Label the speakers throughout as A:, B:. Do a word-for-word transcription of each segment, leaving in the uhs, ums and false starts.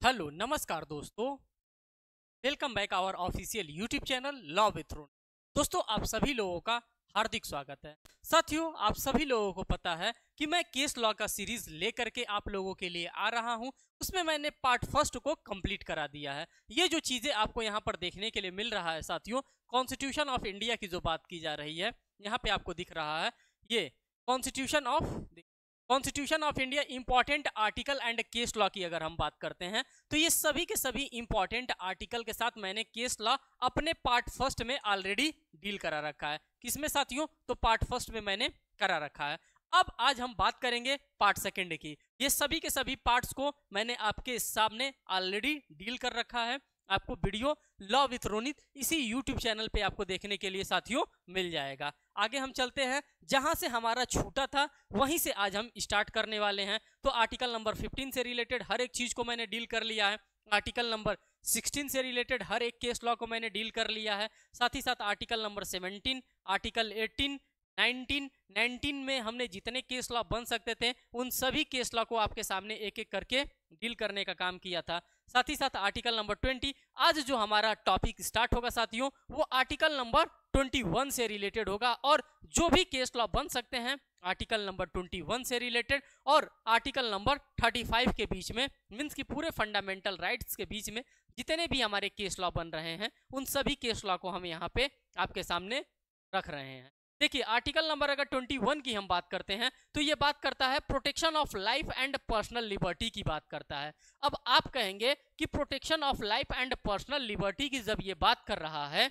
A: Hello नमस्कार दोस्तों, welcome back our official YouTube channel law with Roni. दोस्तों, आप सभी लोगों का हार्दिक स्वागत है। साथियों, आप सभी लोगों को पता है कि मैं केस लॉ का सीरीज लेकर के आप लोगों के लिए आ रहा हूं। उसमें मैंने पार्ट फर्स्ट को कंप्लीट करा दिया है। ये जो चीजें आपको यहाँ पर देखने के लिए मिल रहा है साथियों, कॉन्स्टिट्यूशन ऑफ इंडिया की जो बात की जा रही है, यहाँ पे आपको दिख रहा है ये constitution of constitution of India important article and case law की अगर हम बात करते हैं तो ये सभी के सभी इंपॉर्टेंट आर्टिकल के साथ मैंने केस लॉ अपने पार्ट फर्स्ट में ऑलरेडी डील करा रखा है। किसमें साथियों? तो पार्ट फर्स्ट में मैंने करा रखा है। अब आज हम बात करेंगे पार्ट सेकंड की। ये सभी के सभी पार्ट्स को मैंने आपके सामने ऑलरेडी डील कर रखा है। आपको वीडियो लॉ विथ रोनित इसी यूट्यूब चैनल पे आपको देखने के लिए साथियों मिल जाएगा। आगे हम चलते हैं, जहां से हमारा छूटा था वहीं से आज हम स्टार्ट करने वाले हैं। तो आर्टिकल नंबर पंद्रह से रिलेटेड हर एक चीज को मैंने डील कर लिया है। आर्टिकल नंबर सोलह से रिलेटेड हर एक केस लॉ को मैंने डील कर लिया है। साथ ही साथ आर्टिकल नंबर सत्रह, आर्टिकल अठारह, नाइनटीन नाइनटीन में हमने जितने केस लॉ बन सकते थे उन सभी केस लॉ को आपके सामने एक एक करके डील करने का काम किया था। साथ ही साथ आर्टिकल नंबर बीस, आज जो हमारा टॉपिक स्टार्ट होगा साथियों, वो आर्टिकल नंबर इक्कीस से रिलेटेड होगा। और जो भी केस लॉ बन सकते हैं आर्टिकल नंबर इक्कीस से रिलेटेड और आर्टिकल नंबर पैंतीस के बीच में, मीन्स की पूरे फंडामेंटल राइट्स के बीच में जितने भी हमारे केस लॉ बन रहे हैं उन सभी केस लॉ को हम यहाँ पे आपके सामने रख रहे हैं। देखिए, आर्टिकल नंबर अगर इक्कीस की हम बात करते हैं तो ये बात करता है protection of life and personal liberty की बात करता है। अब आप कहेंगे कि protection of life and personal liberty की जब ये बात कर रहा है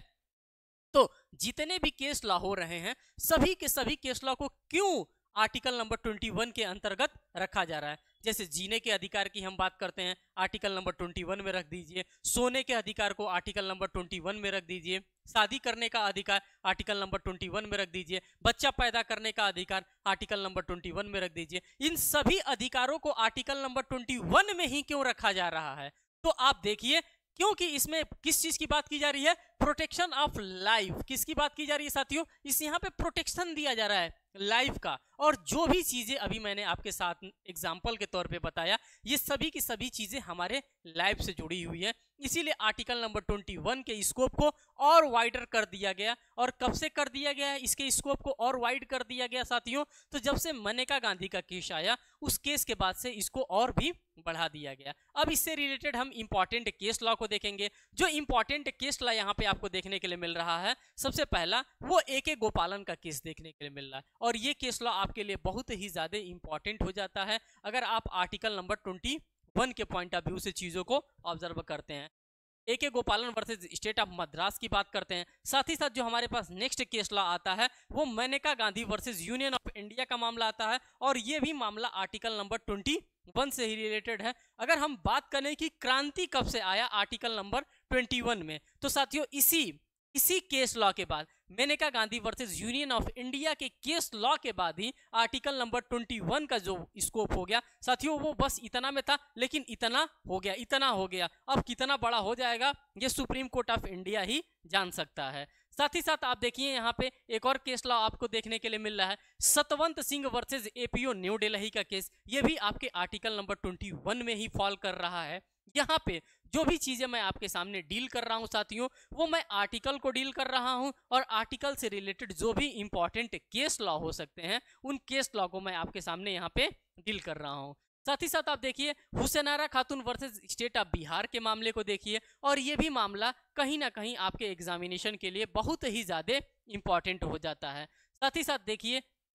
A: तो जितने भी केस लॉ हो रहे हैं सभी के सभी केस लॉ को क्यों आर्टिकल नंबर इक्कीस के अंतर्गत रखा जा रहा है? जैसे जीने के अधिकार की हम बात करते हैं, आर्टिकल नंबर इक्कीस में रख दीजिए। सोने के अधिकार को आर्टिकल नंबर इक्कीस में रख दीजिए। शादी करने का अधिकार आर्टिकल नंबर इक्कीस में रख दीजिए। बच्चा पैदा करने का अधिकार आर्टिकल नंबर इक्कीस में रख दीजिए। इन सभी अधिकारों को आर्टिकल नंबर इक्कीस में ही क्यों रखा जा रहा है? तो आप देखिए, क्योंकि इसमें किस चीज की बात की जा रही है? Protection of life. किसकी बात की जा रही है साथियों? इस यहाँ पे प्रोटेक्शन दिया जा रहा है लाइफ का। और जो भी चीजें अभी मैंने आपके साथ एग्जाम्पल के तौर पे बताया, ये सभी की सभी चीजें हमारे लाइफ से जुड़ी हुई है। इसीलिए आर्टिकल नंबर इक्कीस के स्कोप को और वाइडर कर दिया गया। और कब से कर दिया गया है इसके स्कोप को और वाइड कर दिया गया साथियों? तो जब से मनेका गांधी का केस आया उस केस के बाद से इसको और भी बढ़ा दिया गया। अब इससे रिलेटेड हम इंपॉर्टेंट केस लॉ को देखेंगे। जो इंपॉर्टेंट केस लॉ यहाँ पे आपको देखने के लिए मिल रहा है, सबसे पहला वो ए के गोपालन का केस देखने के लिए मिल रहा है। और ये केस लॉ आपके लिए बहुत ही ज्यादा इंपॉर्टेंट हो जाता है अगर आप आर्टिकल नंबर इक्कीस के पॉइंट ऑफ व्यू से चीजों को ऑब्जर्व करते हैं। ए के गोपालन वर्सेस स्टेट ऑफ मद्रास की बात करते हैं। साथ ही साथ जो हमारे पास नेक्स्ट केस लॉ आता है वो Maneka Gandhi versus union of India का मामला आता है। और ये भी मामला आर्टिकल नंबर इक्कीस से ही रिलेटेड है। अगर हम बात करें कि क्रांति कब से आया आर्टिकल नंबर इक्कीस में, तो साथियों इसी इसी केस लॉ के बाद, Maneka Gandhi versus union of India के केस लॉ के बाद ही आर्टिकल नंबर इक्कीस का जो स्कोप हो गया साथियों, वो बस इतना में था, लेकिन इतना हो गया, इतना हो गया। अब कितना बड़ा हो जाएगा ये सुप्रीम कोर्ट ऑफ इंडिया ही जान सकता है। साथ ही साथ आप देखिए यहाँ पे एक और केस लॉ आपको देखने के लिए मिल रहा है, सतवंत सिंह वर्सेस एपीओ न्यू दिल्ली का केस। ये भी आपके आर्टिकल नंबर इक्कीस में ही फॉल कर रहा है। यहाँ पे जो भी चीजें मैं आपके सामने डील कर रहा हूं साथियों, वो मैं आर्टिकल को डील कर रहा हूं और आर्टिकल से रिलेटेड जो भी इंपॉर्टेंट केस लॉ हो सकते हैं उन केस लॉ को मैं आपके सामने यहाँ पे डील कर रहा हूं। साथ ही साथ आप देखिए हुसैनारा खातून वर्सेस स्टेट ऑफ बिहार के मामले को देखिए, और ये भी मामला कहीं ना कहीं आपके एग्जामिनेशन के लिए बहुत ही ज्यादा इंपॉर्टेंट हो जाता है। साथ ही साथ देखिए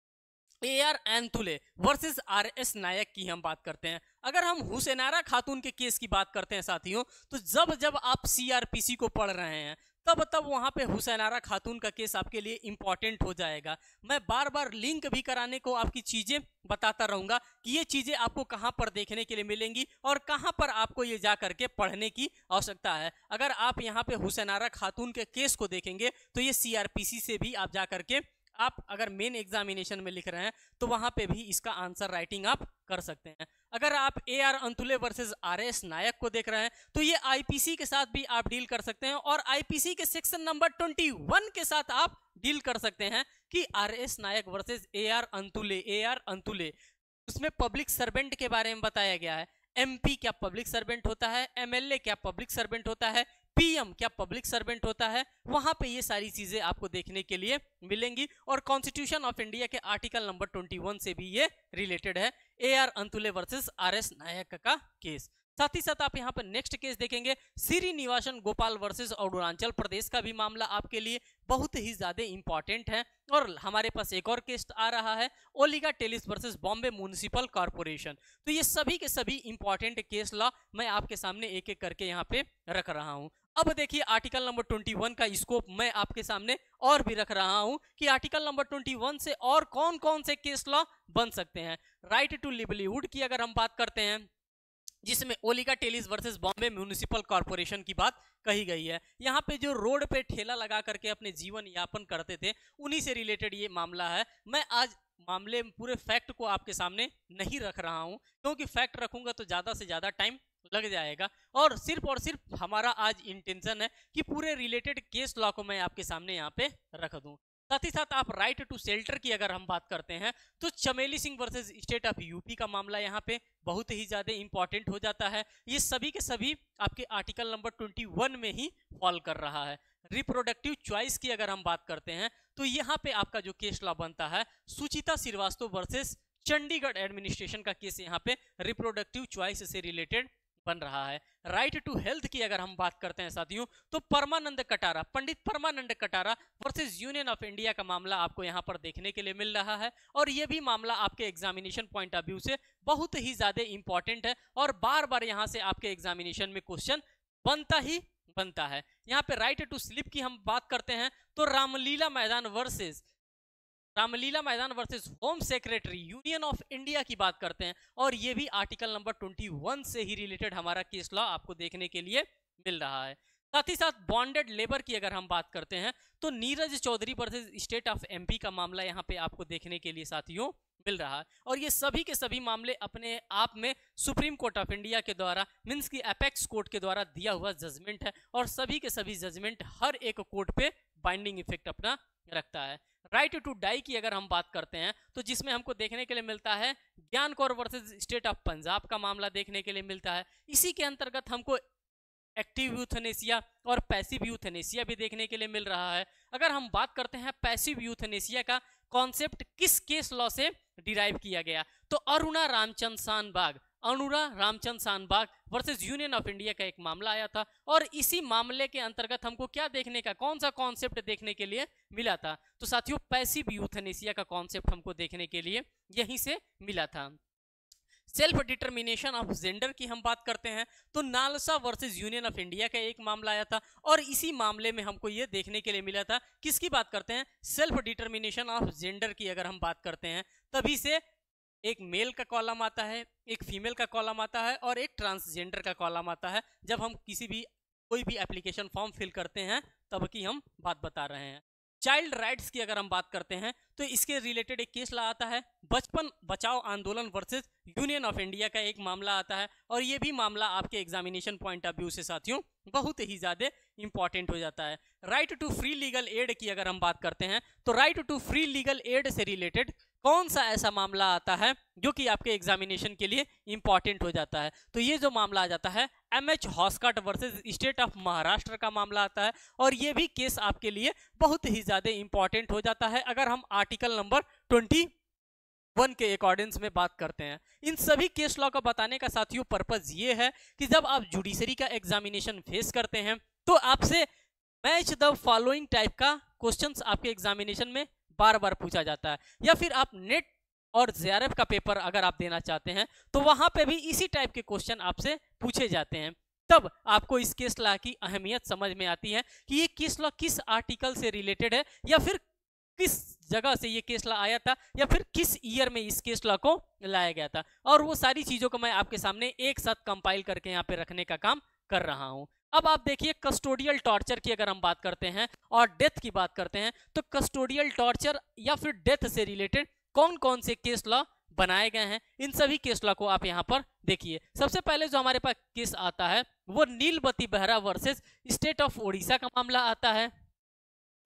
A: A R Antulay versus R S Nayak की हम बात करते हैं। अगर हम हुसैनारा खातून के केस की बात करते हैं साथियों, तो जब जब आप सीआरपीसी को पढ़ रहे हैं तब तब वहां पे हुसैनारा खातून का केस आपके लिए इंपॉर्टेंट हो जाएगा। मैं बार बार लिंक भी कराने को आपकी चीजें बताता रहूंगा कि ये चीजें आपको कहां पर देखने के लिए मिलेंगी और कहां पर आपको ये जा करके पढ़ने की आवश्यकता है। अगर आप यहाँ पे हुसैनारा खातून के केस को देखेंगे तो ये सीआरपीसी से भी आप जा करके, आप अगर मेन एग्जामिनेशन में लिख रहे हैं तो वहां पे भी इसका आंसर राइटिंग आप कर सकते हैं। अगर आप A R Antulay versus R S Nayak को देख रहे हैं तो ये आईपीसी के साथ भी आप डील कर सकते हैं और आईपीसी के सेक्शन नंबर इक्कीस के साथ आप डील कर सकते हैं कि R S Nayak versus A R Antulay. A R Antulay उसमें पब्लिक सर्वेंट के बारे में बताया गया है। एमपी क्या पब्लिक सर्वेंट होता है, एमएलए क्या पब्लिक सर्वेंट होता है, पीएम क्या पब्लिक सर्वेंट होता है, वहां पे ये सारी चीजें आपको देखने के लिए मिलेंगी। और कॉन्स्टिट्यूशन ऑफ इंडिया के आर्टिकल नंबर इक्कीस से भी ये रिलेटेड है, A R Antulay versus R S Nayak का केस। साथ ही साथ आप यहाँ पर नेक्स्ट केस देखेंगे, श्रीनिवासन गोपाल वर्सेस अरुणाचल प्रदेश का भी मामला आपके लिए बहुत ही ज्यादा इंपॉर्टेंट है। और हमारे पास एक और केस आ रहा है, Olga Tellis versus Bombay municipal corporation. तो ये सभी के सभी इंपॉर्टेंट केस लॉ मैं आपके सामने एक एक करके यहाँ पे रख रहा हूँ। अब देखिए आर्टिकल नंबर इक्कीस का स्कोप मैं आपके सामने और भी रख रहा हूं कि आर्टिकल नंबर इक्कीस से और कौन कौन से केस लॉ बन सकते हैं। राइट टू लिवलीहुड की अगर हम बात करते हैं, जिसमें Olga Tellis versus Bombay municipal corporation की बात कही गई है। यहाँ पे जो रोड पे ठेला लगा करके अपने जीवन यापन करते थे, उन्हीं से रिलेटेड ये मामला है। मैं आज मामले में पूरे फैक्ट को आपके सामने नहीं रख रहा हूँ, क्योंकि फैक्ट रखूंगा तो ज्यादा से ज्यादा टाइम लग जाएगा। और सिर्फ और सिर्फ हमारा आज इंटेंशन है कि पूरे रिलेटेड केस लॉ को मैं आपके सामने यहाँ पे रख दूं। साथ ही साथ आप राइट टू शेल्टर की अगर हम बात करते हैं, तो Chameli Singh versus state of UP का मामला यहाँ पे बहुत ही ज्यादा इंपॉर्टेंट हो जाता है। ये सभी के सभी आपके आर्टिकल नंबर इक्कीस में ही फॉल कर रहा है। रिप्रोडक्टिव चॉइस की अगर हम बात करते हैं, तो यहाँ पे आपका जो केस लॉ बनता है, सुचिता श्रीवास्तव वर्सेस चंडीगढ़ एडमिनिस्ट्रेशन का केस यहाँ पे रिप्रोडक्टिव चॉइस से रिलेटेड बन रहा है। राइट टू हेल्थ की अगर हम बात करते हैं साथियों, तो Parmanand Katara, Pandit Parmanand Katara versus union of India का मामला आपको यहाँ पर देखने के लिए मिल रहा है। और ये भी मामला आपके एग्जामिनेशन पॉइंट ऑफ व्यू से बहुत ही ज्यादा इंपॉर्टेंट है और बार बार यहाँ से आपके एग्जामिनेशन में क्वेश्चन बनता ही बनता है। यहाँ पे राइट टू स्लिप की हम बात करते हैं, तो Ramlila Maidan versus Ramlila Maidan versus home secretary union of India की बात करते हैं, और ये भी आर्टिकल नंबर इक्कीस से ही रिलेटेड हमारा केस लॉ आपको देखने के लिए मिल रहा है। साथ ही साथ बॉन्डेड लेबर की अगर हम बात करते हैं, तो Neeraj Chaudhary versus state of MP का मामला यहाँ पे आपको देखने के लिए साथियों मिल रहा है। और ये सभी के सभी मामले अपने आप में सुप्रीम कोर्ट ऑफ इंडिया के द्वारा, मींस की एपेक्स कोर्ट के द्वारा दिया हुआ जजमेंट है, और सभी के सभी जजमेंट हर एक कोर्ट पे बाइंडिंग इफेक्ट अपना रखता है। राइट टू डाई की अगर हम बात करते हैं, तो जिसमें हमको देखने के लिए मिलता है Gian Kaur versus state of Punjab का मामला देखने के लिए मिलता है। इसी के अंतर्गत हमको एक्टिव यूथनेसिया और पैसिव यूथनेसिया भी देखने के लिए मिल रहा है। अगर हम बात करते हैं पैसिव यूथनेसिया का कॉन्सेप्ट किस केस लॉ से डिराइव किया गया, तो Aruna Ramchand Shanbaug Aruna Ramchand Shanbaug versus union of India का एक मामला आया था। और इसी मामले के अंतर्गत हमको क्या देखने का, कौन सा कॉन्सेप्ट देखने के लिए मिला था, तो साथियों पैसिव यूथनेसिया का कॉन्सेप्ट हमको देखने के लिए यहीं से मिला था। सेल्फ डिटर्मिनेशन ऑफ जेंडर की हम बात करते हैं, तो NALSA versus union of India का एक मामला आया था, और इसी मामले में हमको ये देखने के लिए मिला था, किसकी बात करते हैं, सेल्फ डिटर्मिनेशन ऑफ जेंडर की अगर हम बात करते हैं, तभी से एक मेल का कॉलम आता है, एक फीमेल का कॉलम आता है, और एक ट्रांसजेंडर का कॉलम आता है, जब हम किसी भी कोई भी एप्लीकेशन फॉर्म फिल करते हैं तब की हम बात बता रहे हैं। चाइल्ड राइट्स की अगर हम बात करते हैं, तो इसके रिलेटेड एक केस ला आता है, बचपन बचाओ आंदोलन वर्सेस यूनियन ऑफ इंडिया का एक मामला आता है, और ये भी मामला आपके एग्जामिनेशन पॉइंट ऑफ व्यू से साथियों बहुत ही ज्यादा इंपॉर्टेंट हो जाता है। Right to free legal aid की अगर हम बात करते हैं, तो right to free legal aid से रिलेटेड कौन सा ऐसा मामला आता है जो कि आपके एग्जामिनेशन के लिए इंपॉर्टेंट हो जाता है, तो ये जो मामला आ जाता है M H Hoskot versus state of Maharashtra का मामला आता है, और ये भी केस आपके लिए बहुत ही ज्यादा इंपॉर्टेंट हो जाता है अगर हम आर्टिकल नंबर ट्वेंटी वन के अकॉर्डिंग्स में बात करते हैं। इन सभी केस लॉ का बताने का साथियों पर्पज ये है कि जब आप जुडिशरी का एग्जामिनेशन फेस करते हैं, तो आपसे मैच द फॉलोइंग टाइप का क्वेश्चंस आपके एग्जामिनेशन में बार बार पूछा जाता है, या फिर आप नेट और जेआरएफ का पेपर अगर आप देना चाहते हैं, तो वहां पे भी इसी टाइप के क्वेश्चन आपसे पूछे जाते हैं। तब आपको इस केस लॉ की अहमियत समझ में आती है कि ये केस लॉ किस आर्टिकल से रिलेटेड है, या फिर किस जगह से ये केस लॉ आया था, या फिर किस ईयर में इस केस लॉ को लाया गया था, और वो सारी चीजों को मैं आपके सामने एक साथ कंपाइल करके यहाँ पे रखने का काम कर रहा हूं। अब आप देखिए कस्टोडियल टॉर्चर की अगर हम बात करते हैं और डेथ की बात करते हैं, तो कस्टोडियल टॉर्चर या फिर डेथ से रिलेटेड कौन कौन से केस लॉ बनाए गए हैं, इन सभी केस लॉ को आप यहाँ पर देखिए। सबसे पहले जो हमारे पास केस आता है वो Nilabati Behera versus state of Odisha का मामला आता है। फिर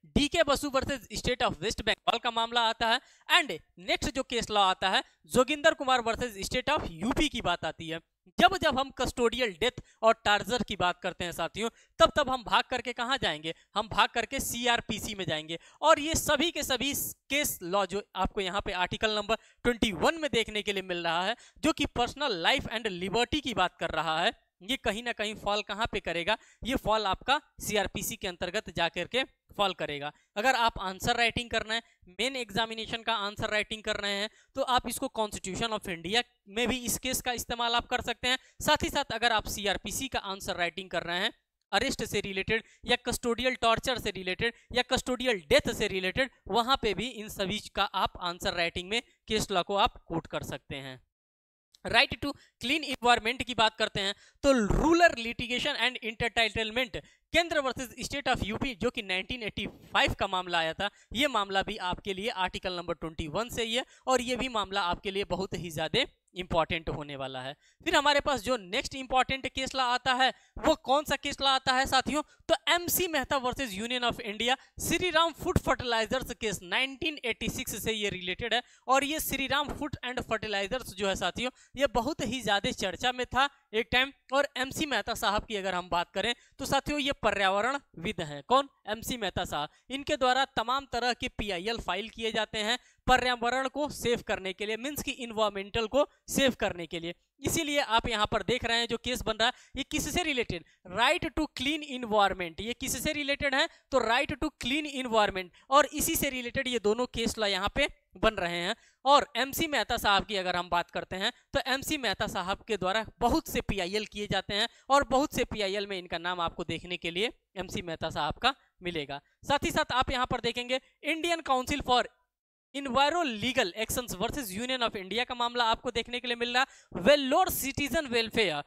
A: D K Basu versus state of West Bengal का मामला आता है। एंड नेक्स्ट जो केस लॉ आता है Joginder Kumar versus state of UP की बात आती है। जब जब हम कस्टोडियल डेथ और टार्जर की बात करते हैं साथियों, तब तब हम भाग करके कहां जाएंगे, हम भाग करके सीआरपीसी में जाएंगे। और ये सभी के सभी केस लॉ जो आपको यहाँ पे आर्टिकल नंबर इक्कीस में देखने के लिए मिल रहा है, जो कि पर्सनल लाइफ एंड लिबर्टी की बात कर रहा है, ये कहीं ना कहीं फॉल कहां पे करेगा, ये फॉल आपका सीआरपीसी के अंतर्गत जाकर के फॉल करेगा। अगर आप आंसर राइटिंग कर रहे हैं, मेन एग्जामिनेशन का आंसर राइटिंग कर रहे हैं, तो आप इसको कॉन्स्टिट्यूशन ऑफ इंडिया में भी इस केस का इस्तेमाल आप कर सकते हैं। साथ ही साथ अगर आप सीआरपीसी का आंसर राइटिंग कर रहे हैं अरेस्ट से रिलेटेड या कस्टोडियल टॉर्चर से रिलेटेड या कस्टोडियल डेथ से रिलेटेड, वहां पे भी इन सभी का आप आंसर राइटिंग में केस लॉ को आप कोट कर सकते हैं। राइट टू क्लीन इन्वायरमेंट की बात करते हैं तो रूरल लिटिगेशन एंड इंटरटाइटलमेंट केंद्र वर्सेस स्टेट ऑफ यूपी जो कि नाइनटीन एटी फाइव का मामला आया था, ये मामला भी आपके लिए आर्टिकल नंबर इक्कीस से ही है और ये भी मामला आपके लिए बहुत ही ज्यादा इंपॉर्टेंट होने वाला है। फिर हमारे पास जो नेक्स्ट इंपॉर्टेंट केस लॉ आता है वो कौन सा केस लॉ आता है साथियों, तो MC Mehta versus union of India Shri Ram food fertilisers case nineteen eighty six से ये रिलेटेड है। और ये Shri Ram food and fertilisers जो है साथियों, ये बहुत ही ज्यादा चर्चा में था एक टाइम। और एमसी मेहता साहब की अगर हम बात करें तो साथियों ये पर्यावरणविद हैं। कौन? एमसी मेहता साहब। इनके द्वारा तमाम तरह के पीआईएल फाइल किए जाते हैं पर्यावरण को सेव करने के लिए, मींस की इन्वायरमेंटल को सेव करने के लिए। इसीलिए आप यहां पर देख रहे हैं जो केस बन रहा है ये किससे related, right to clean environment. ये किससे रिलेटेड है, तो राइट टू क्लीन इन्वायरमेंट, और इसी से रिलेटेड ये दोनों केस लॉ यहां पे बन रहे हैं। और एमसी मेहता साहब की अगर हम बात करते हैं तो एमसी मेहता साहब के द्वारा बहुत से पीआईएल किए जाते हैं और बहुत से पीआईएल में इनका नाम आपको देखने के लिए एमसी मेहता साहब का मिलेगा। साथ ही साथ आप यहां पर देखेंगे Indian council for enviro legal actions versus union of India का मामला आपको देखने के लिए मिल रहा है। Vellore citizen welfare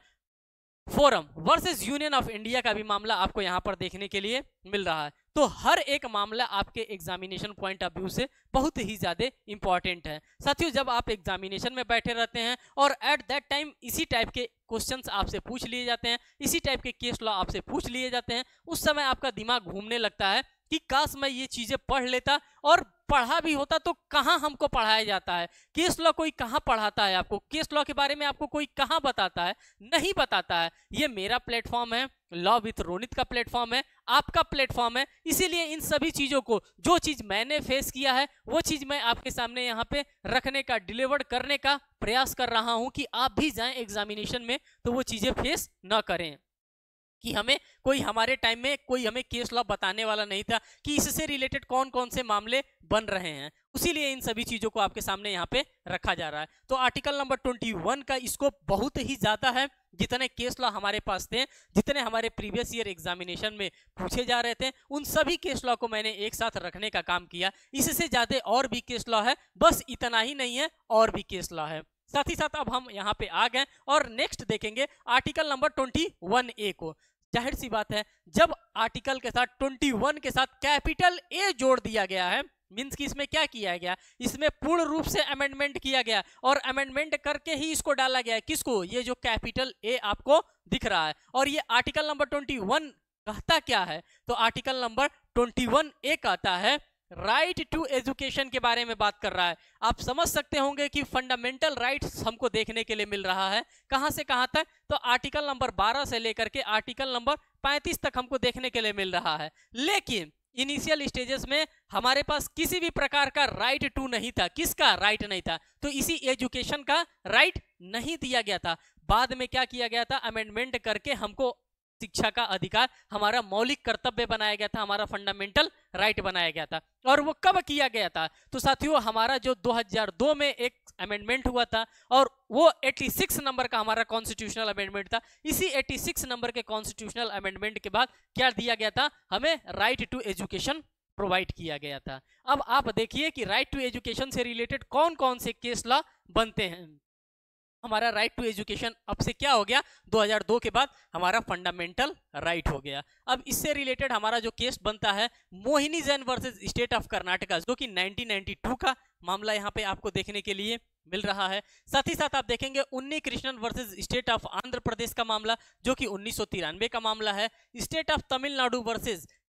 A: forum versus union of India का भी मामला आपको यहां पर देखने के लिए मिल रहा है। तो हर एक मामला आपके एग्जामिनेशन पॉइंट ऑफ व्यू से बहुत ही ज्यादा इंपॉर्टेंट है। साथियों जब आप एग्जामिनेशन में बैठे रहते हैं और एट दैट टाइम इसी टाइप के क्वेश्चंस आपसे पूछ लिए जाते हैं, इसी टाइप के केस लॉ आपसे पूछ लिए जाते हैं, उस समय आपका दिमाग घूमने लगता है कि काश मैं ये चीजें पढ़ लेता और पढ़ा भी होता तो कहां हमको पढ़ाया जाता है, केस लॉ कोई कहां पढ़ाता है आपको, केस लॉ के बारे में आपको कोई कहां बताता है, नहीं बताता है। ये मेरा प्लेटफॉर्म है, लॉ विथ रोनित का प्लेटफॉर्म है, आपका प्लेटफॉर्म है। इसीलिए इन सभी चीजों को, जो चीज मैंने फेस किया है वो चीज मैं आपके सामने यहाँ पे रखने का, डिलीवर करने का प्रयास कर रहा हूं कि आप भी जाएं एग्जामिनेशन में तो वो चीजें फेस ना करें। कि हमें कोई, हमारे टाइम में कोई हमें केस लॉ बताने वाला नहीं था कि इससे रिलेटेड कौन कौन से मामले बन रहे हैं, उसीलिए इन सभी चीजों को आपके सामने यहाँ पे रखा जा रहा है। तो आर्टिकल नंबर इक्कीस का स्कोप बहुत ही ज्यादा है। जितने केस लॉ हमारे पास थे, जितने हमारे प्रीवियस ईयर एग्जामिनेशन में पूछे जा रहे थे, उन सभी केस लॉ को मैंने एक साथ रखने का काम किया। इससे ज्यादा और भी केस लॉ है, बस इतना ही नहीं है, और भी केस लॉ है। साथ ही साथ अब हम यहाँ पे आ गए और नेक्स्ट देखेंगे आर्टिकल नंबर इक्कीस ए को। जाहिर सी बात है जब आर्टिकल के साथ इक्कीस के साथ कैपिटल ए जोड़ दिया गया है, मींस कि इसमें क्या किया गया, इसमें पूर्ण रूप से अमेंडमेंट किया गया और अमेंडमेंट करके ही इसको डाला गया है। किसको? ये जो कैपिटल ए आपको दिख रहा है। और ये आर्टिकल नंबर इक्कीस कहता क्या है, तो आर्टिकल नंबर इक्कीस ए कहता है राइट टू एजुकेशन के बारे में बात कर रहा है। आप समझ सकते होंगे कि फंडामेंटल राइट्स हमको देखने के लिए मिल रहा है। कहां से कहां तक, तो आर्टिकल नंबर बारह से लेकर के आर्टिकल नंबर पैंतीस तक हमको देखने के लिए मिल रहा है। लेकिन इनिशियल स्टेजेस में हमारे पास किसी भी प्रकार का राइट टू नहीं था। किसका राइट नहीं था? तो इसी एजुकेशन का राइट नहीं दिया गया था। बाद में क्या किया गया था, अमेंडमेंट करके हमको शिक्षा का अधिकार हमारा मौलिक कर्तव्य बनाया गया था, हमारा फंडामेंटल राइट बनाया गया था। और वो कब किया गया था, तो साथियों हमारा जो दो हज़ार दो में एक अमेंडमेंट हुआ था और वो छियासी नंबर का हमारा कॉन्स्टिट्यूशनल अमेंडमेंट था। इसी छियासी नंबर के कॉन्स्टिट्यूशनल अमेंडमेंट के बाद क्या दिया गया था, हमें राइट टू एजुकेशन प्रोवाइड किया गया था। अब आप देखिए कि राइट टू एजुकेशन से रिलेटेड कौन कौन से केस लॉ बनते हैं। हमारा राइट टू एजुकेशन अब से क्या हो गया, दो हज़ार दो के बाद हमारा फंडामेंटल राइट हो गया। अब इससे रिलेटेड हमारा जो केस बनता है Mohini Jain versus state of Karnataka, जो कि नाइनटीन नाइंटी टू का मामला यहाँ पे आपको देखने के लिए मिल रहा है। साथ ही साथ आप देखेंगे Unni Krishnan versus state of Andhra Pradesh का मामला, जो कि उन्नीस सौ तिरानवे का मामला है। स्टेट ऑफ तमिलनाडु वर्सेस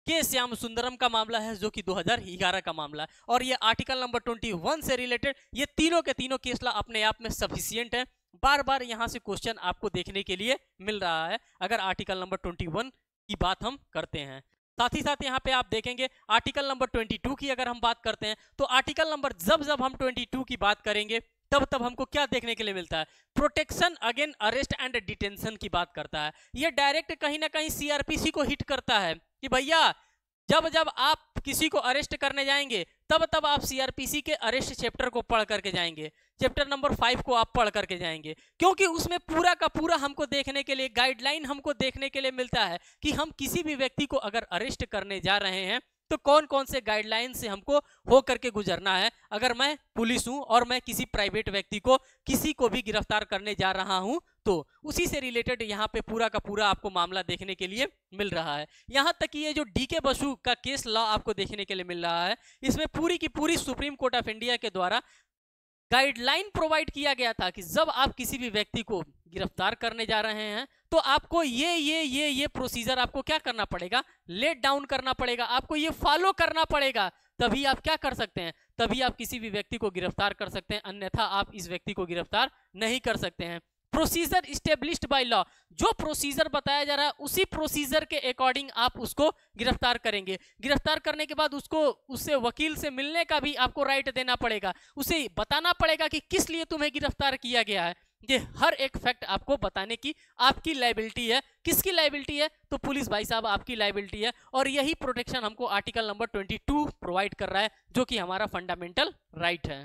A: के श्याम सुंदरम का मामला है जो कि दो हज़ार ग्यारह का मामला है, और ये आर्टिकल नंबर इक्कीस से रिलेटेड ये तीनों के तीनों केस ला अपने आप में सफिशिएंट है। बार बार यहाँ से क्वेश्चन आपको देखने के लिए मिल रहा है अगर आर्टिकल नंबर इक्कीस की बात हम करते हैं। साथ ही साथ यहाँ पे आप देखेंगे आर्टिकल नंबर बाईस की अगर हम बात करते हैं तो आर्टिकल नंबर जब जब हम बाईस की बात करेंगे तब तब हमको क्या देखने के लिए मिलता है, protection against arrest and detention की बात करता है। ये डायरेक्ट कहीं ना कहीं सीआरपीसी को हिट करता है कि भैया जब जब आप किसी को अरेस्ट करने जाएंगे तब तब आप सीआरपीसी के अरेस्ट चैप्टर को पढ़ करके जाएंगे, चैप्टर नंबर फाइव को आप पढ़ करके जाएंगे, क्योंकि उसमें पूरा का पूरा हमको देखने के लिए गाइडलाइन हमको देखने के लिए मिलता है कि हम किसी भी व्यक्ति को अगर अरेस्ट करने जा रहे हैं तो कौन कौन से गाइडलाइन से हमको हो करके गुजरना है। अगर मैं पुलिस हूं और मैं किसी प्राइवेट व्यक्ति को किसी को भी गिरफ्तार करने जा रहा हूं तो उसी से रिलेटेड यहाँ पे पूरा का पूरा आपको मामला देखने के लिए मिल रहा है। यहाँ तक कि ये जो डीके बसु का केस लॉ आपको देखने के लिए मिल रहा है, इसमें पूरी की पूरी सुप्रीम कोर्ट ऑफ इंडिया के द्वारा गाइडलाइन प्रोवाइड किया गया था कि जब आप किसी भी व्यक्ति को गिरफ्तार करने जा रहे हैं तो आपको ये ये ये ये प्रोसीजर आपको क्या करना पड़ेगा, लेट डाउन करना पड़ेगा, आपको ये फॉलो करना पड़ेगा, तभी आप क्या कर सकते हैं, तभी आप किसी भी व्यक्ति को गिरफ्तार कर सकते हैं, अन्यथा आप इस व्यक्ति को गिरफ्तार नहीं कर सकते हैं। प्रोसीजर इस्टेब्लिश्ड बाय लॉ, जो प्रोसीजर बताया जा रहा है उसी प्रोसीजर के अकॉर्डिंग आप उसको गिरफ्तार करेंगे। गिरफ्तार करने के बाद उसको उससे वकील से मिलने का भी आपको राइट देना पड़ेगा, उसे बताना पड़ेगा कि किस लिए तुम्हें गिरफ्तार किया गया है। ये हर एक फैक्ट आपको बताने की आपकी लायबिलिटी है। किसकी लायबिलिटी है, तो पुलिस भाई साहब आपकी लायबिलिटी है, और यही प्रोटेक्शन हमको आर्टिकल नंबर बाईस प्रोवाइड कर रहा है जो कि हमारा फंडामेंटल राइट है।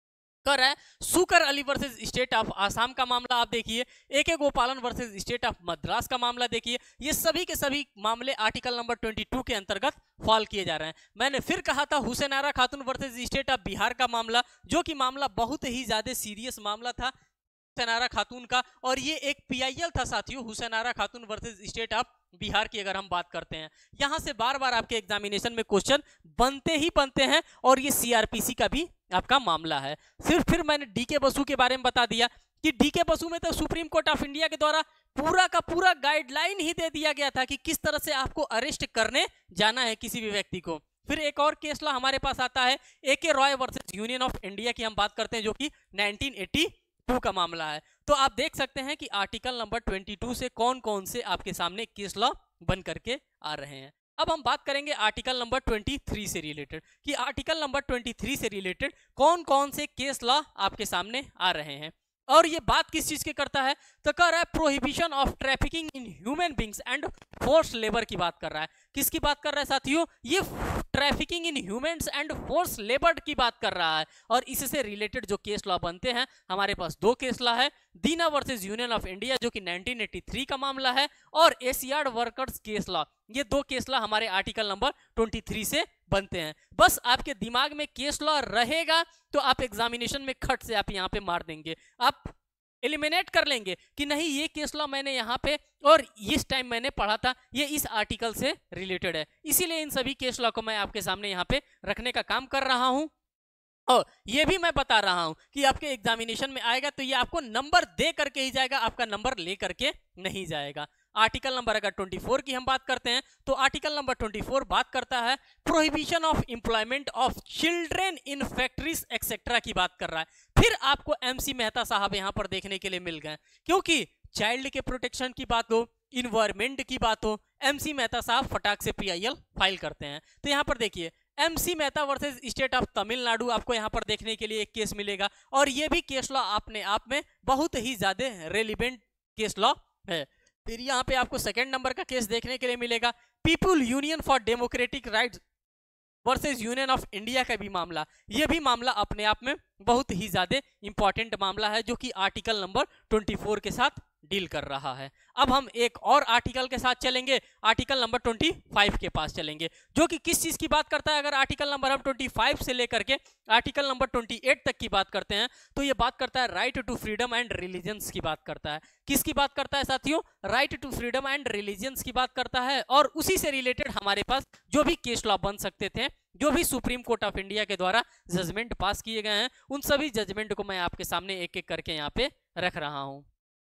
A: कर है Sukur Ali versus state of Assam का मामला आप देखिए, ए के गोपालन वर्सेस स्टेट ऑफ मद्रास का मामला देखिए, ये सभी के सभी मामले आर्टिकल नंबर बाईस के अंतर्गत फॉल किए जा रहे हैं। मैंने फिर कहा था हुसैनारा खातून वर्सेस स्टेट ऑफ बिहार का मामला, जो कि मामला बहुत ही ज्यादा सीरियस मामला था हुसैनारा खातून का, और ये एक पीआईएल था साथियों, हुसैनारा खातून वर्सेस स्टेट ऑफ बिहार की अगर हम बात करते हैं। यहां से बार बार आपके एग्जामिनेशन में क्वेश्चन बनते ही बनते हैं, और ये सीआरपीसी का भी आपका मामला है। सिर्फ फिर मैंने डीके बसु के बारे में बता दिया कि डीके बसु में तो सुप्रीम कोर्ट ऑफ इंडिया के द्वारा पूरा का पूरा गाइडलाइन ही दे दिया गया था कि किस तरह से आपको अरेस्ट करने जाना है किसी भी व्यक्ति को। फिर एक और केस ला हमारे पास आता है A K Roy versus union of India की हम बात करते हैं, जो कि नाइनटीन एटी टू का मामला है। तो आप देख सकते हैं कि आर्टिकल नंबर बाईस से कौन कौन से आपके सामने केस लॉ बन करके आ रहे हैं। अब हम बात करेंगे आर्टिकल नंबर तेईस से रिलेटेड कि आर्टिकल नंबर तेईस से रिलेटेड कौन कौन से केस लॉ आपके सामने आ रहे हैं, और ये बात किस चीज के करता है, तो कर रहा है prohibition of trafficking in human beings and force labour की बात कर रहा है। किसकी बात कर रहा है साथियों, ये trafficking in humans and force labour की बात कर रहा है। और इससे रिलेटेड जो केस लॉ बनते हैं हमारे पास दो केस लॉ है, Dina versus union of India जो कि नाइनटीन एटी थ्री का मामला है, और एशियाड वर्कर्स केस लॉ, ये दो केस लॉ हमारे आर्टिकल नंबर तेईस से बनते हैं। बस आपके दिमाग में केस लॉ रहेगा तो आप एग्जामिनेशन में खट से आप यहाँ पे मार देंगे, आप एलिमिनेट कर लेंगे कि नहीं ये केस लॉ मैंने यहाँ पे और इस टाइम मैंने पढ़ा था, ये इस आर्टिकल से रिलेटेड है, इसीलिए इन सभी केस लॉ को मैं आपके सामने यहाँ पे रखने का काम कर रहा हूँ। और ये भी मैं बता रहा हूं कि आपके एग्जामिनेशन में आएगा तो ये आपको नंबर दे करके ही जाएगा, आपका नंबर ले करके नहीं जाएगा। आर्टिकल नंबर अगर चौबीस की हम बात करते हैं तो आर्टिकल नंबर चौबीस बात करता है prohibition of employment of children in factories etcetera की बात कर रहा है। फिर आपको एमसी मेहता साहब यहां पर देखने के लिए मिल गए, क्योंकि चाइल्ड के प्रोटेक्शन की बात हो, इन्वायरमेंट की बात हो, एमसी मेहता साहब फटाक से पीआईएल फाइल करते हैं। तो यहां पर देखिए MC Mehta versus state of Tamil Nadu आपको यहां पर देखने के लिए एक केस मिलेगा, और ये भी केस लॉ अपने आप में बहुत ही ज्यादा रेलिवेंट केस लॉ है। फिर यहाँ पे आपको सेकंड नंबर का केस देखने के लिए मिलेगा people union for democratic rights versus union of India का भी मामला, यह भी मामला अपने आप में बहुत ही ज्यादा इंपॉर्टेंट मामला है जो कि आर्टिकल नंबर चौबीस के साथ डील कर रहा है। अब हम एक और आर्टिकल के साथ चलेंगे, आर्टिकल नंबर पच्चीस के पास चलेंगे, जो कि किस चीज की बात करता है। अगर आर्टिकल नंबर हम पच्चीस से लेकर के आर्टिकल नंबर अट्ठाईस तक की बात करते हैं तो ये बात करता है right to freedom and religions की बात करता है। किसकी बात करता है साथियों, right to freedom and religions की बात करता है। और उसी से रिलेटेड हमारे पास जो भी केस लॉ बन सकते थे, जो भी सुप्रीम कोर्ट ऑफ इंडिया के द्वारा जजमेंट पास किए गए हैं, उन सभी जजमेंट को मैं आपके सामने एक एक करके यहाँ पे रख रहा हूँ।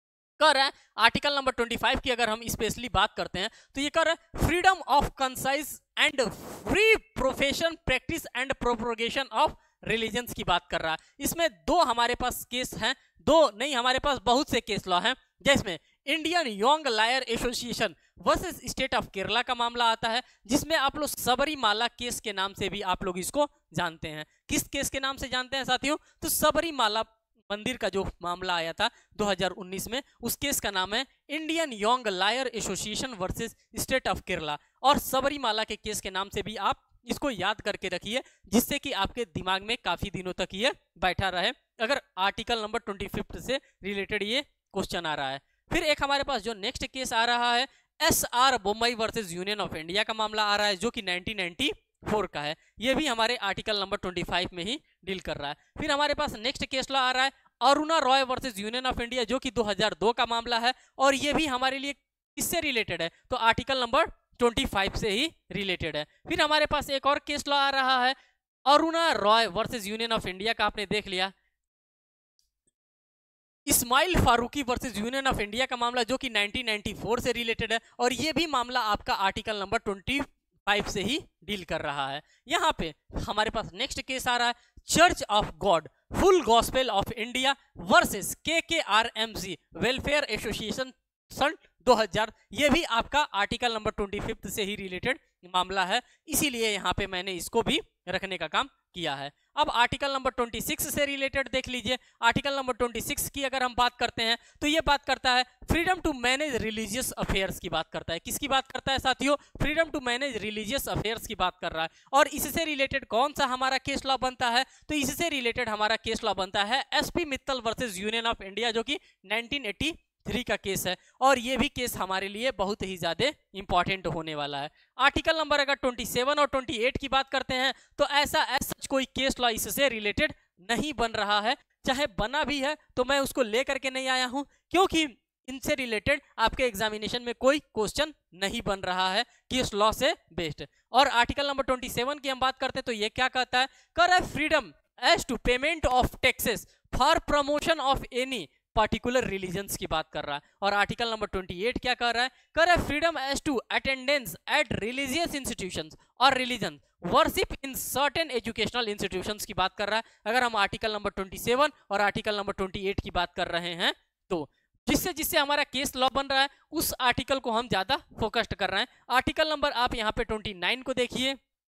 A: कर रहा है आर्टिकल नंबर पच्चीस की अगर हम स्पेशली बात करते हैं तो ये कर रहा है freedom of conscience and free profession practice and propagation of religions की बात कर रहा है। इसमें दो हमारे पास केस हैं, दो नहीं हमारे पास बहुत से केस लॉ हैं, जिसमें Indian young lawyer association versus state of Kerala का मामला आता है, जिसमें आप लोग सबरीमाला केस के नाम से भी आप लोग इसको जानते हैं। किस केस के नाम से जानते हैं साथियों? तो सबरीमाला मंदिर का जो मामला आया था दो हज़ार उन्नीस में, उस केस का नाम है Indian young lawyer association versus state of Kerala. और सबरीमाला के केस के नाम से भी आप इसको याद करके रखिए, जिससे कि आपके दिमाग में काफी दिनों तक ये बैठा रहे, अगर आर्टिकल नंबर ट्वेंटी फिफ्थ से रिलेटेड ये क्वेश्चन आ रहा है। फिर एक हमारे पास जो नेक्स्ट केस आ रहा है S R Bommai versus union of India का मामला आ रहा है, जो कि नाइनटीन नाइंटी फोर का है। ये भी हमारे आर्टिकल नंबर पच्चीस में ही डील कर रहा है। फिर हमारे पास नेक्स्ट केस लॉ आ रहा है Aruna Roy versus union of India, जो कि दो हज़ार दो का मामला है, और ये भी हमारे लिए किससे रिलेटेड है? तो आर्टिकल नंबर पच्चीस से ही रिलेटेड है। फिर हमारे पास एक और केस लॉ आ रहा है Aruna Roy versus union of India का, आपने देख लिया। Ismail Faruqui versus union of India का मामला, जो कि नाइनटीन नाइंटी फोर से रिलेटेड है, और ये भी मामला आपका आर्टिकल नंबर पच्चीस से ही डील कर रहा है। यहाँ पे हमारे पास नेक्स्ट केस आ रहा है church of God full gospel of India versus K K R M C welfare association सन दो हज़ार। ये भी आपका आर्टिकल नंबर पच्चीस से ही रिलेटेड मामला है, इसीलिए यहाँ पे मैंने इसको भी रखने का काम किया है। अब आर्टिकल नंबर छब्बीस से रिलेटेड देख लीजिए। आर्टिकल नंबर छब्बीस की अगर हम बात करते हैं तो ये बात करता है freedom to manage religious affairs की बात करता है। किसकी बात करता है साथियों? Freedom to manage religious affairs की बात कर रहा है। और इससे रिलेटेड कौन सा हमारा केस लॉ बनता है? तो इससे रिलेटेड हमारा केस लॉ बनता है SP Mittal versus union of India, जो कि नाइनटीन एटी थ्री का केस है, और ये भी केस हमारे लिए बहुत ही ज्यादा इंपॉर्टेंट होने वाला है। आर्टिकल नंबर अगर सत्ताईस और अट्ठाईस की बात करते हैं तो ऐसा ऐसा कोई केस लॉ इससे रिलेटेड नहीं बन रहा है, चाहे बना भी है तो मैं उसको लेकर के नहीं आया हूं, क्योंकि इनसे रिलेटेड आपके एग्जामिनेशन में कोई क्वेश्चन नहीं बन रहा है केस लॉ से बेस्ड। और आर्टिकल नंबर सत्ताईस की हम बात करते हैं तो ये क्या कहता है? कर freedom as to payment of taxes for promotion of any particular religions की बात कर रहा है। और आर्टिकल नंबर अट्ठाईस क्या कर रहा है? कर freedom as to attendance at religious institutions और religion worship in certain educational institutions की बात कर रहा है। अगर हम आर्टिकल नंबर सत्ताईस और आर्टिकल नंबर अट्ठाईस की बात कर रहे हैं तो जिससे जिससे हमारा केस लॉ बन रहा है उस आर्टिकल को हम ज्यादा फोकस्ड कर रहे हैं। आर्टिकल नंबर आप यहाँ पे उनतीस को देखिए,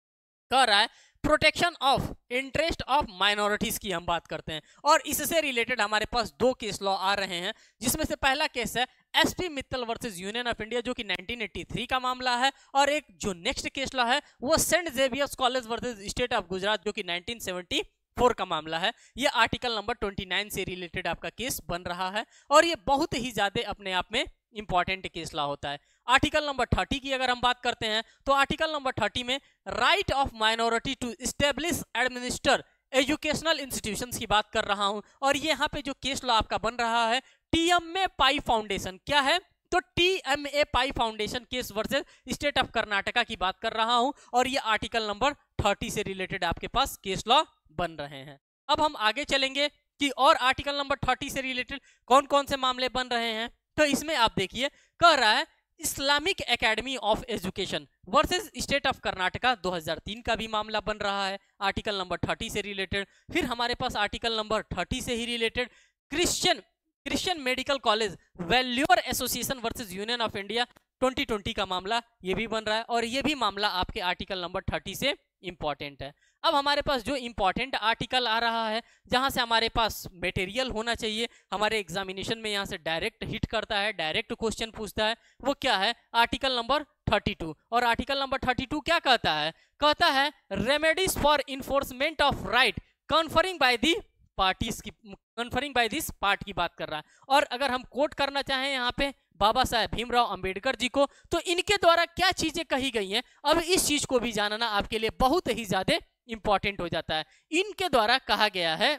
A: कर रहा है protection of interest of minorities की हम बात करते हैं, और इससे रिलेटेड हमारे पास दो केस लॉ आ रहे हैं, जिसमें से पहला केस है SP Mittal versus union of India, जो कि नाइनटीन एटी थ्री का मामला है, और एक जो नेक्स्ट केस लॉ है वो saint Xavier's college versus state of Gujarat, जो कि नाइनटीन सेवेंटी फोर का मामला है। ये आर्टिकल नंबर उनतीस से रिलेटेड आपका केस बन रहा है, और ये बहुत ही ज्यादा अपने आप में इंपॉर्टेंट केस लॉ होता है। आर्टिकल नंबर तीस की अगर हम बात करते हैं तो आर्टिकल नंबर तीस में right of minority to establish administer educational institutions की बात कर रहा हूं, और यहाँ पे जो केस लॉ आपका बन रहा है टीएमए पाई फाउंडेशन, क्या है? तो TMA Pai foundation case versus state of Karnataka की बात कर रहा हूं, और ये आर्टिकल नंबर तीस से रिलेटेड आपके पास केस लॉ बन रहे हैं। अब हम आगे चलेंगे कि और आर्टिकल नंबर तीस से रिलेटेड कौन कौन से मामले बन रहे हैं। तो इसमें आप देखिए कह रहा है Islamic academy of education versus state of Karnataka दो हज़ार तीन का भी मामला बन रहा है आर्टिकल नंबर तीस से रिलेटेड। फिर हमारे पास आर्टिकल नंबर तीस से ही related Christian Christian medical college Vellore association versus union of India twenty twenty का मामला ये भी बन रहा है, और ये भी मामला आपके आर्टिकल नंबर तीस से इंपॉर्टेंट है। अब हमारे पास जो इंपॉर्टेंट आर्टिकल आ रहा है, जहां से हमारे पास मटेरियल होना चाहिए, हमारे एग्जामिनेशन में यहां से डायरेक्ट हिट करता है, डायरेक्ट क्वेश्चन पूछता है, वो क्या है? आर्टिकल नंबर बत्तीस। और आर्टिकल नंबर बत्तीस क्या कहता है? कहता है remedies for enforcement of right conferring by the parties की कन्फरिंग बाय दिस पार्ट की बात कर रहा है। और अगर हम कोट करना चाहें यहाँ पे बाबा साहेब भीमराव अंबेडकर जी को, तो इनके द्वारा क्या चीजें कही गई हैं, अब इस चीज को भी जानना आपके लिए बहुत ही ज्यादा इंपॉर्टेंट हो जाता है। इनके द्वारा कहा गया है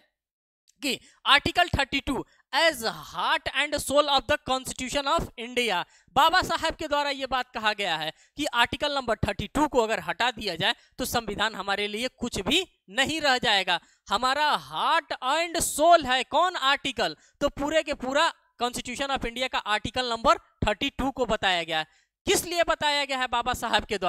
A: कि आर्टिकल बत्तीस as heart and soul of the constitution of India, Baba Saheb के द्वारा यह बात कहा गया है कि आर्टिकल नंबर बत्तीस को अगर हटा दिया जाए तो संविधान हमारे लिए कुछ भी नहीं रह जाएगा। हमारा हार्ट एंड सोल है कौन आर्टिकल? तो पूरे के पूरा कॉन्स्टिट्यूशन ऑफ इंडिया का आर्टिकल नंबर बत्तीस को बताया गया है। किस लिए बताया गया है बाबा साहब के द्वारा?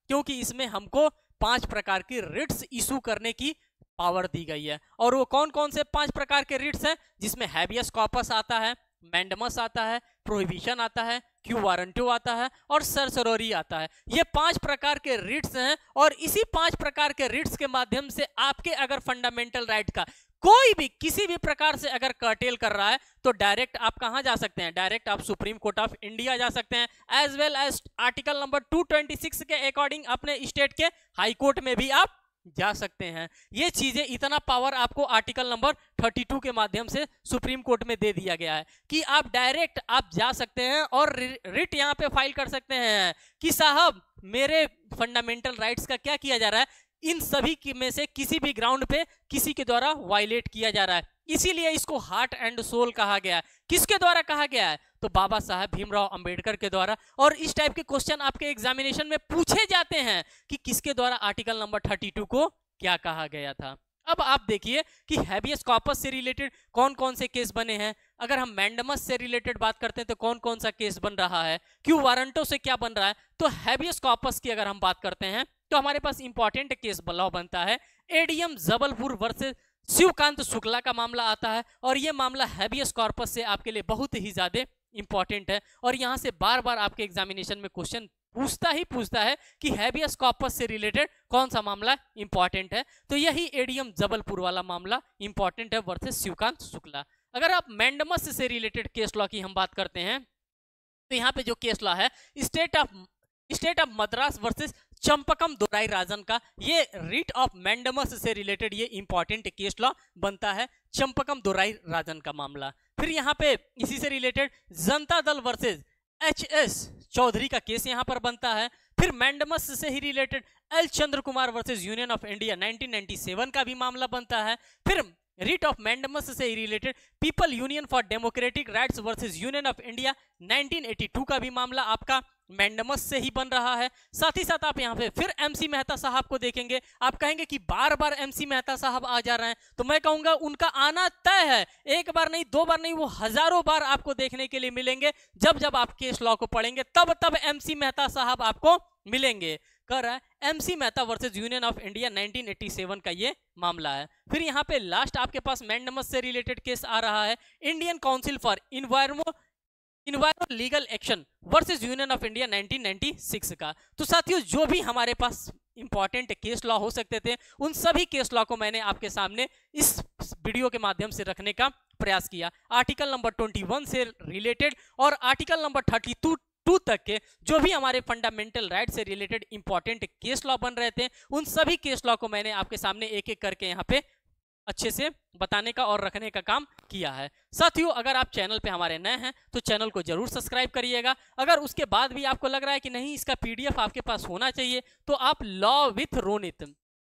A: क्योंकि इसमें हमको पांच प्रकार की रिट्स इशू करने की पावर दी गई है। और वो कौन कौन से पांच प्रकार के रिट्स हैं, जिसमें हैबियस कॉर्पस आता है, मैंडमस आता है, प्रोहिबिशन आता है, क्यू वारंटो आता है और सर्सरोरी आता है। ये पांच प्रकार के रिट्स हैं और इसी पांच प्रकार के रिट्स के माध्यम से आपके अगर फंडामेंटल राइट का कोई भी किसी भी प्रकार से अगर कर्टेल कर रहा है तो डायरेक्ट आप कहां जा सकते हैं, डायरेक्ट आप सुप्रीम कोर्ट ऑफ इंडिया जा सकते हैं, as well as article number दो सौ छब्बीस के अकॉर्डिंग अपने स्टेट के हाई कोर्ट में भी आप जा सकते हैं। ये चीजें, इतना पावर आपको आर्टिकल नंबर बत्तीस के माध्यम से सुप्रीम कोर्ट में दे दिया गया है कि आप डायरेक्ट आप जा सकते हैं और रिट यहां पे फाइल कर सकते हैं कि साहब मेरे फंडामेंटल राइट्स का क्या किया जा रहा है, इन सभी में से किसी भी ग्राउंड पे किसी के द्वारा वायलेट किया जा रहा है। इसीलिए इसको हार्ट एंड सोल कहा गया है। किसके द्वारा कहा गया है, तो बाबा साहब भीमराव अंबेडकर के द्वारा। और इस टाइप के क्वेश्चन आपके एग्जामिनेशन में पूछे जाते हैं कि किसके द्वारा आर्टिकल नंबर बत्तीस को क्या कहा गया था। अब आप देखिए कि हैबियस कॉर्पस से रिलेटेड कौन कौन से केस बने हैं। अगर हम मैंडमस से रिलेटेड बात करते हैं तो कौन कौन सा केस बन रहा है, क्यू वारंटो से क्या बन रहा है। तो हैबियस कॉर्पस की अगर हम बात करते हैं तो हमारे पास इंपॉर्टेंट केस लॉ बनता है एडीएम जबलपुर वर्सेस शिवकांत शुक्ला का मामला आता है। और यह मामला हैबियस कॉर्पस से आपके लिए बहुत ही ज्यादा इंपॉर्टेंट है और यहां से बार बार आपके एग्जामिनेशन में क्वेश्चन पूछता ही पूछता है कि हैबियस कॉर्पस से रिलेटेड कौन सा मामला इंपॉर्टेंट है। तो यही एडीएम जबलपुर वाला मामला इंपॉर्टेंट है वर्सेस शिवकांत शुक्ला। अगर आप मैंडमस से रिलेटेड केस लॉ की हम बात करते हैं तो यहाँ पे जो केस लॉ है state of state of Madras versus Champakam Dorai Rajan का, ये रिट ऑफ मैंडमस से रिलेटेड ये इंपॉर्टेंट केस लॉ बनता है, चंपकम दोराई राजन का मामला। फिर यहाँ पे इसी से related Janata Dal versus H S Chaudhary का केस यहाँ पर बनता है। फिर मैंडमस से ही related L Chandra Kumar versus union of India nineteen ninety seven का भी मामला बनता है। फिर रिट ऑफ मैंडमस से related people union for democratic rights versus union of India nineteen eighty two का भी मामला आपका मैंडमस से ही बन रहा है। साथ ही साथ आप यहाँ पे फिर एमसी मेहता साहब को देखेंगे, आप कहेंगे कि बार बार एमसी मेहता साहब आ जा रहे हैं, तो मैं कहूंगा उनका आना तय है। एक बार नहीं, दो बार नहीं, वो हजारों बार आपको देखने के लिए मिलेंगे। जब जब आप केस लॉ को पढ़ेंगे तब तब एमसी मेहता साहब आपको मिलेंगे। कर रहा है MC Mehta versus union of India nineteen eighty seven का ये मामला है। फिर यहाँ पे लास्ट आपके पास मैंडमस से रिलेटेड केस आ रहा है Indian council for environment environment legal action versus union of India nineteen ninety six का। तो साथियों, जो भी हमारे पास इंपॉर्टेंट केस लॉ हो सकते थे उन सभी केस लॉ को मैंने आपके सामने इस वीडियो के माध्यम से रखने का प्रयास किया। आर्टिकल नंबर इक्कीस से रिलेटेड और आर्टिकल नंबर बत्तीस टू तक के जो भी हमारे फंडामेंटल राइट से रिलेटेड इंपॉर्टेंट केस लॉ बन रहे थे उन सभी केस लॉ को मैंने आपके सामने एक एक करके यहाँ पे अच्छे से बताने का और रखने का काम किया है। साथियों, अगर आप चैनल पे हमारे नए हैं तो चैनल को जरूर सब्सक्राइब करिएगा। अगर उसके बाद भी आपको लग रहा है कि नहीं इसका पीडीएफ आपके पास होना चाहिए तो आप law with Ronit,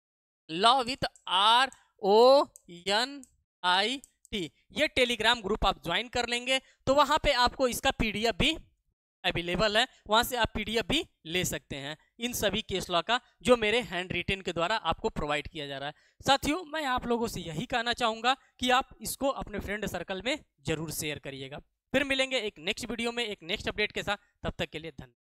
A: law with R O N I T, ये टेलीग्राम ग्रुप आप ज्वाइन कर लेंगे तो वहां पे आपको इसका पीडीएफ भी अवेलेबल है, वहां से आप पीडीएफ भी ले सकते हैं इन सभी केस लॉ का जो मेरे हैंड रिटन के द्वारा आपको प्रोवाइड किया जा रहा है। साथियों, मैं आप लोगों से यही कहना चाहूंगा कि आप इसको अपने फ्रेंड सर्कल में जरूर शेयर करिएगा। फिर मिलेंगे एक नेक्स्ट वीडियो में एक नेक्स्ट अपडेट के साथ, तब तक के लिए धन्यवाद।